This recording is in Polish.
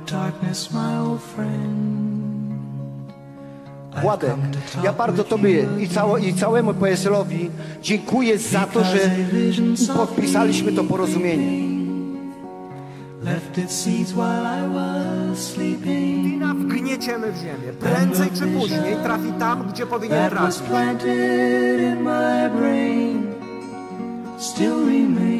Władek, ja bardzo Tobie i całemu PSL-owi dziękuję za to, że podpisaliśmy to porozumienie. Wina wgnieciemy w ziemię. Prędzej czy później trafi tam, gdzie powinien trafić.